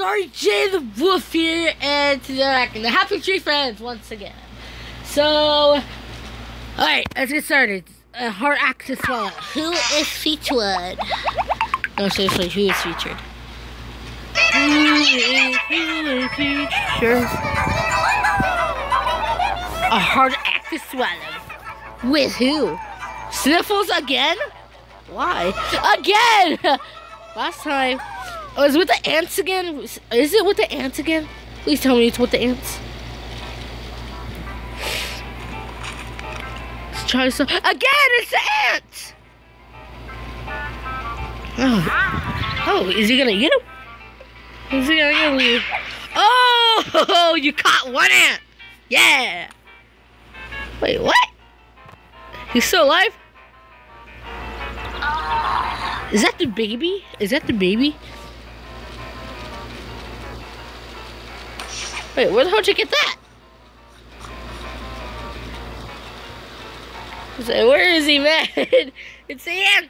RJ the Wolf here, and today we're acting the Happy Tree Friends once again. So, alright, let's get started. Heart act to swallow. Who is featured? No, seriously, who is featured? Who is featured? A heart act to swallow. With who? Sniffles again? Why? Again! Last time. Oh, is it with the ants again? Is it with the ants again? Please tell me it's with the ants. Let's try some. Again, it's the ants! Oh, is he gonna eat him? Is he gonna eat him? Oh, you caught one ant! Yeah! Wait, what? He's still alive? Is that the baby? Is that the baby? Wait, where the hell did you get that? Where is he, man? It's the ants!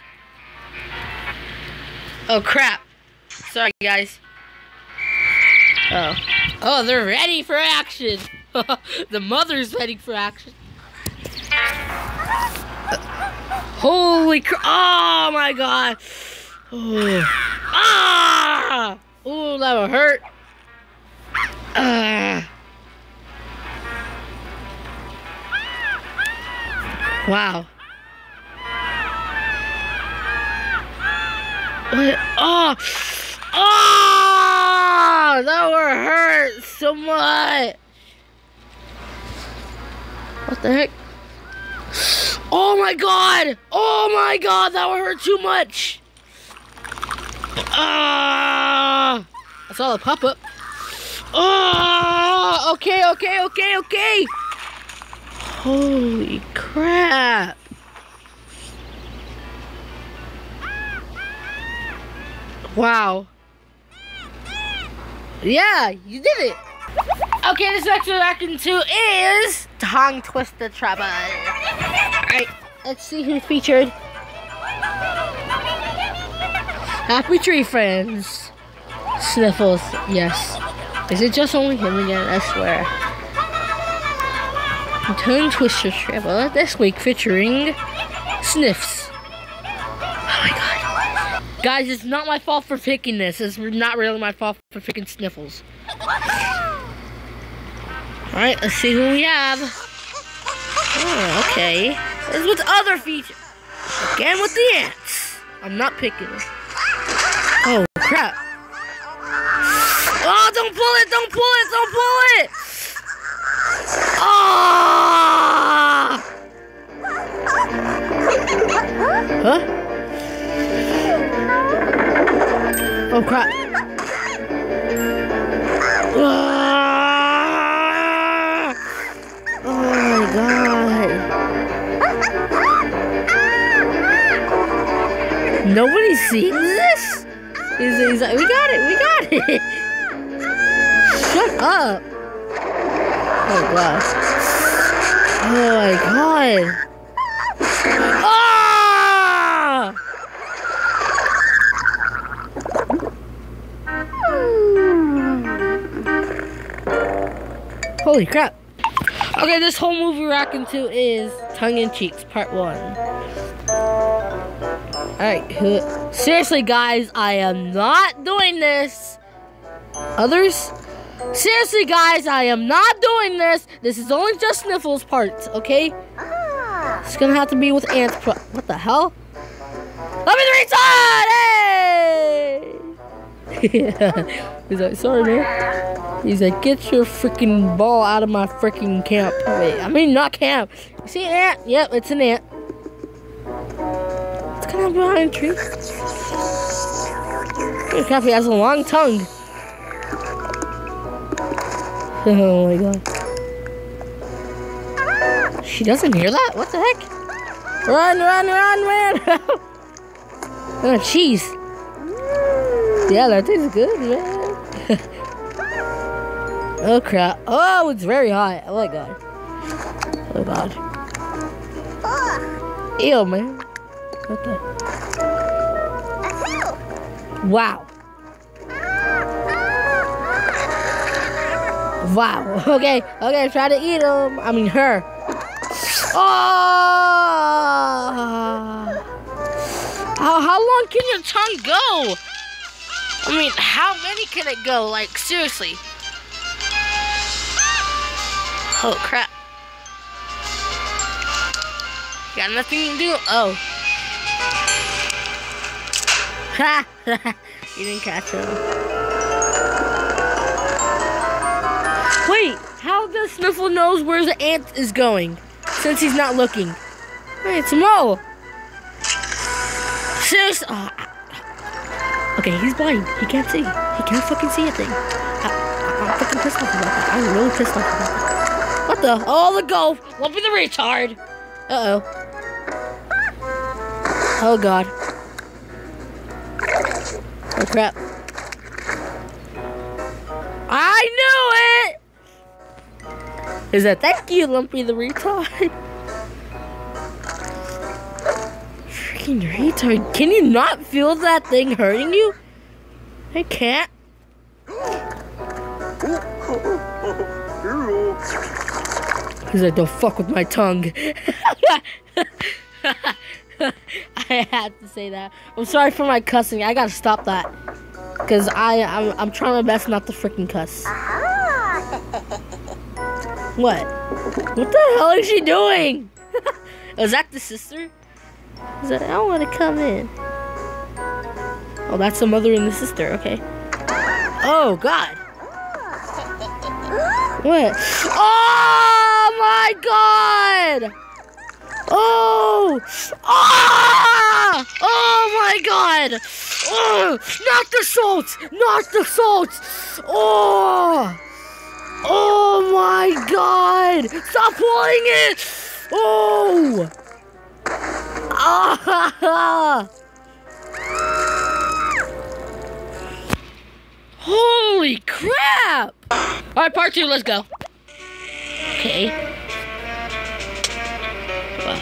Oh, crap. Sorry, guys. Oh, they're ready for action. The mother's ready for action. Holy crap. Oh, my God. Oh. Ah! Oh, that would hurt. Wow. What? Oh! Oh! That would hurt so much. What the heck? Oh my God! Oh my God! That would hurt too much. Ah! I saw the pop up. Oh, okay. Holy crap. Wow. Yeah, you did it. Okay, this next we're acting to is Tongue Twister Trouble. Alright, let's see who's featured. Happy Tree Friends. Sniffles, yes. Is it just only him again? I swear. Tongue Twister Trouble this week featuring Sniffs. Oh my God. Guys, it's not my fault for picking this. It's not really my fault for picking Sniffles. Alright, let's see who we have. Oh, okay. This is with other features. Again with the ants. I'm not picking it. Oh, crap. Oh, don't pull it, don't pull it, don't pull it! Oh! Huh? Oh, crap. Oh my God. Nobody's seeing this? He's like, we got it. Shut up. Oh God. Oh my God. Ah! Holy crap. Okay, this whole movie we're acting to is Tongue in Cheeks, part 1. Alright, seriously guys, I am not doing this. Others? Seriously guys, I am not doing this. This is only just Sniffles parts, okay? It's gonna have to be with ants. What the hell? Let me the retard! Hey! He's like, sorry man. He's like, get your freaking ball out of my freaking camp. Wait, I mean not camp. You see an ant? Yep, it's an ant. It's kind of behind a tree. Look how he has a long tongue. Oh my God. She doesn't hear that? What the heck? Run! Oh, cheese. Yeah, that tastes good, man. Oh, crap. Oh, it's very hot. Oh, my God. Oh, God. Ew, man. What the? Wow. Wow. Okay, try to eat him. I mean, her. Oh! How long can your tongue go? I mean, how many can it go? Like, seriously. Oh, crap. Got nothing to do? Oh. Ha! You didn't catch him. Wait, how does Sniffle knows where the ant is going? Since he's not looking. Hey, it's Mo. Seriously? Oh. Okay, he's blind. He can't see. He can't fucking see a thing. I'm fucking pissed off about that. I'm really pissed off about that. What the? Oh, the golf. Lumpy the retard. Uh-oh. Oh, God. Oh, crap. I knew it! Is that thank you, Lumpy the retard? Freaking retard. Can you not feel that thing hurting you? I can't. He's like, don't fuck with my tongue. I had to say that. I'm sorry for my cussing. I gotta stop that. Because I'm trying my best not to freaking cuss. What? What the hell is she doing? Is that the sister? Is that, I don't want to come in. Oh, that's the mother and the sister. Okay. Oh, God. What? Oh, my God. Oh! Ah! Oh my God! Oh! Not the salt! Not the salt! Oh! Oh my God! Stop pulling it! Oh! Ah! Holy crap! Alright, part 2, let's go. Okay. Wow.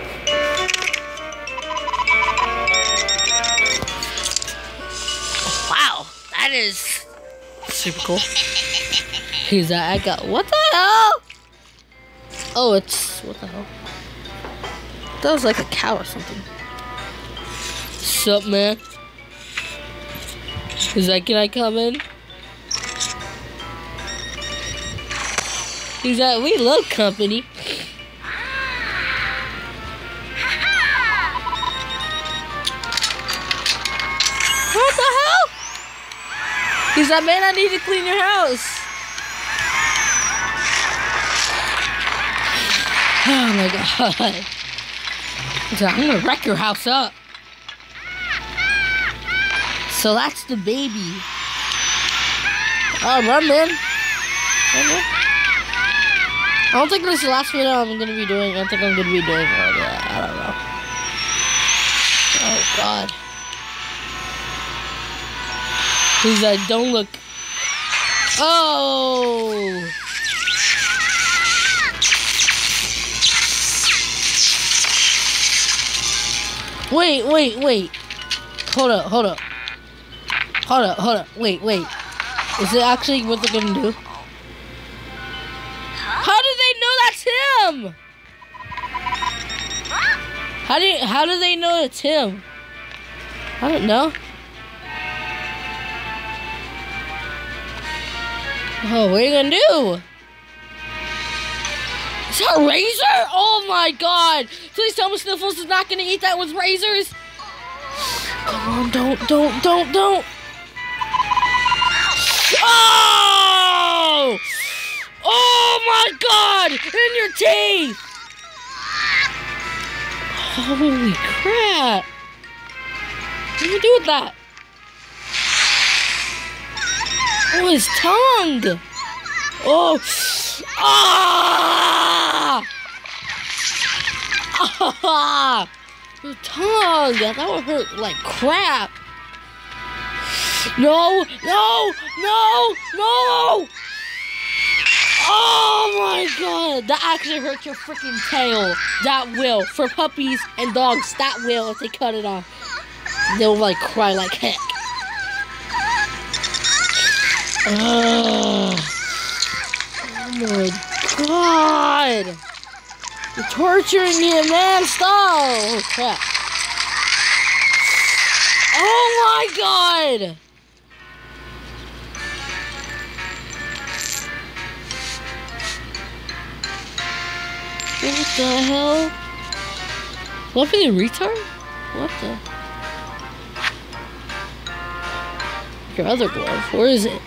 Wow, that is super cool. Who's that? I got, what the hell? Oh, it's, what the hell? That was like a cow or something. What's up, man? He's like, can I come in? He's like, we love company. What the hell? He's like, man, I need to clean your house. Oh my God. He's like, I'm gonna wreck your house up. So that's the baby. Oh, run, man. Run, man. I don't think this is the last video I'm gonna be doing. I think I'm gonna be doing more of that. I don't know. Oh, God. He's like, don't look. Oh! Wait. Hold up. Wait. Is it actually what they're gonna do? How do they know that's him? How do they know it's him? I don't know. Oh, what are you gonna do? Is that a razor? Oh my God! Please tell me Sniffles is not gonna eat that with razors. Come on, don't. Oh! Oh my God! In your teeth! Holy crap! What do you do with that? Oh, his tongue! Oh! Ah! Ah! The tongue! That would hurt like crap! No! Oh my God! That actually hurts your freaking tail. That will. For puppies and dogs, that will if they cut it off. They'll like cry like heck. my god! You're torturing him, man! Stop! Oh crap! Oh my god! What the hell? What for the retard? What the? Your other glove, where is it?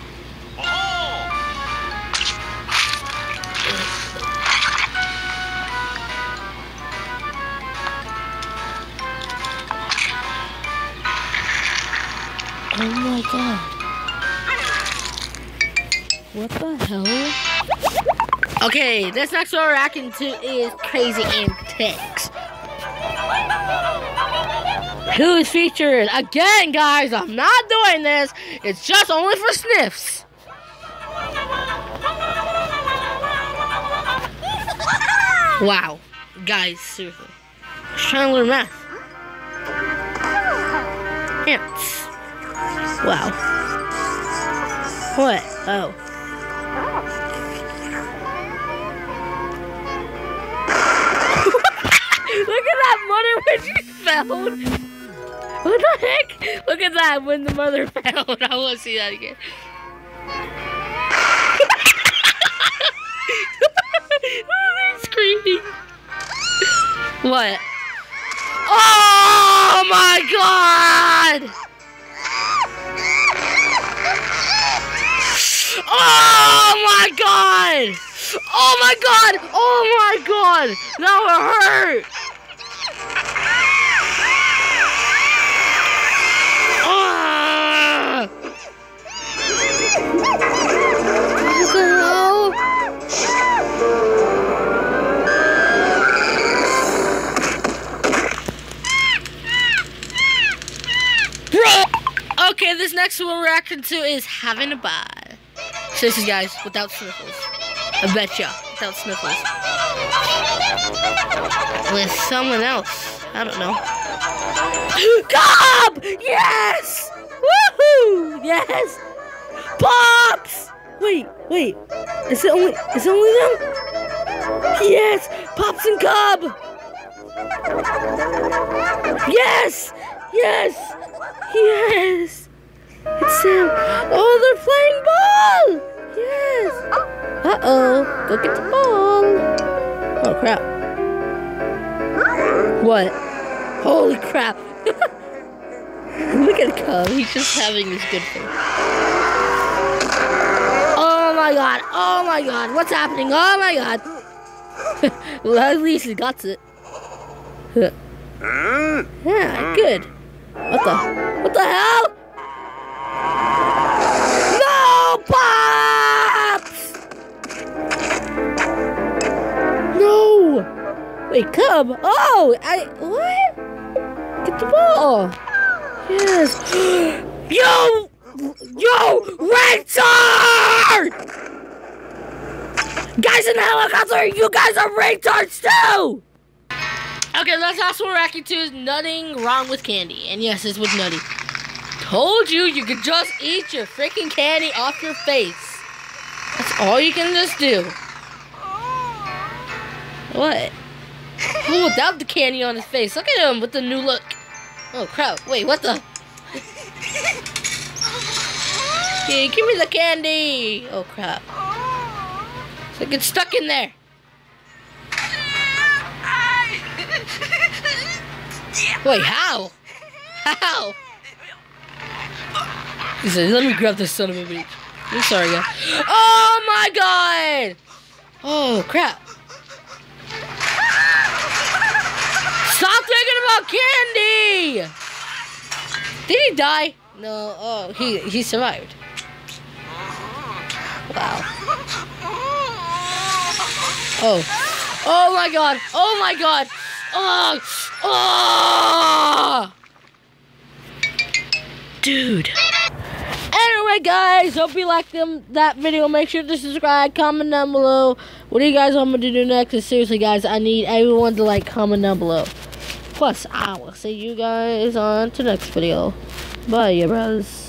Oh my god. What the hell? Okay, this next one we're reacting to is Crazy Antics. Who is featured? Again, guys, I'm not doing this. It's just only for sniffs. Wow. Guys, seriously. I was trying to learn math. Ants. Wow. What? Oh. Look at that mother when she fell. What the heck? Look at that when the mother fell. I want to see that again. Oh, screaming. What? Oh my god! Oh my god! Oh my god! Oh my god! That would hurt! What the hell? Bro! Okay, this next one we're reacting to is Having a Bye. Seriously, guys, without sniffles. I bet ya, without sniffles. With someone else. I don't know. Cobb! Yes! Woohoo! Yes! Pops! Wait. Is it only them? Yes! Pops and Cobb! Yes! Yes! It's them. Oh, they're playing ball! Yes! Uh-oh. Go get the ball. Oh, crap. What? Holy crap. Look at Cub. He's just having his good thing. Oh, my God. Oh, my God. What's happening? Oh, my God. Well, at least he got it. Yeah, good. What the hell? No, Pops! No! Wait, Cub? Oh, what? Get the ball. Yes. Yo, retard! Guys in the helicopter, you guys are retards too! Okay, that's also what we're reacting to is nothing wrong with candy. And yes, it's with Nutty. Told you could just eat your freaking candy off your face. That's all you can just do. What? Oh, without the candy on his face. Look at him with the new look. Oh, crap. Wait, what the? Hey, give me the candy. Oh, crap. So it gets stuck in there. Wait, how? How? He said, let me grab this son of a bitch. I'm sorry, guys. Oh my god! Oh, crap. Stop thinking about candy! Did he die? No, oh, he survived. Wow. Oh. Oh my god! Oh my god! Oh! Oh! Dude. Anyway, guys, hope you liked that video. Make sure to subscribe, comment down below. What do you guys want me to do next? And seriously, guys, I need everyone to like, comment down below. Plus, I will see you guys on to the next video. Bye, you brothers.